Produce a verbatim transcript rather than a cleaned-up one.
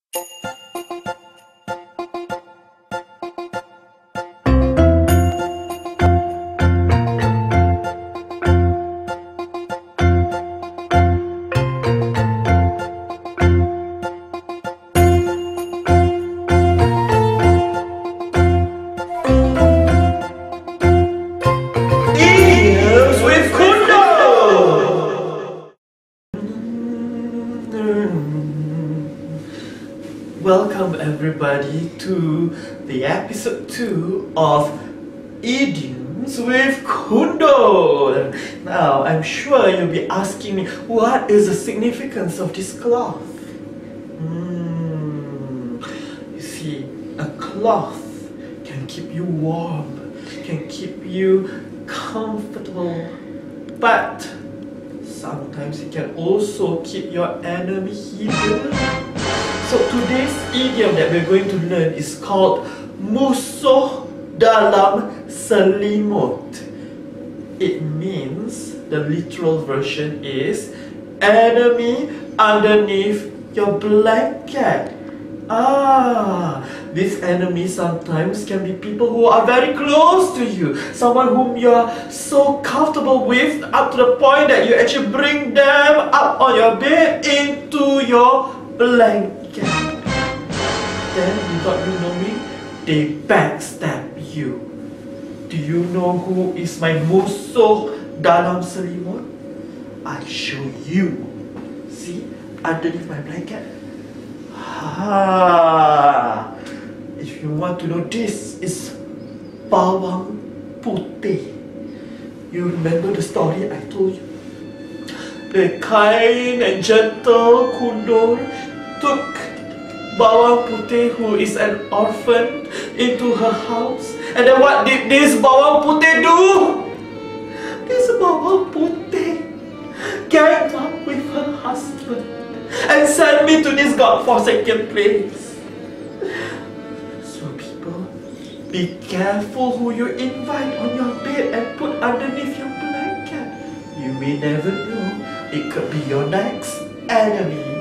Idioms with Kundur! Welcome everybody to the episode two of Idioms with Kundur. Now, I'm sure you'll be asking me, what is the significance of this cloth? Mm, you see, a cloth can keep you warm, can keep you comfortable, but sometimes it can also keep your enemy hidden. So today's idiom that we're going to learn is called Musuh Dalam Selimut. It means, the literal version is enemy underneath your blanket. Ah, these enemies sometimes can be people who are very close to you, someone whom you're so comfortable with, up to the point that you actually bring them up on your bed into your blanket. Then, without you knowing, they backstab you. Do you know who is my Musuh Dalam Selimut? I'll show you. See, underneath my blanket. Ah, if you want to know, this is bawang putih. You remember the story I told you? The kind and gentle Kundur took bawang putih, who is an orphan, into her house. And then what did this bawang putih do? This bawang putih ganged up with her husband and sent me to this godforsaken place. So people, be careful who you invite on your bed and put underneath your blanket. You may never know, it could be your next enemy.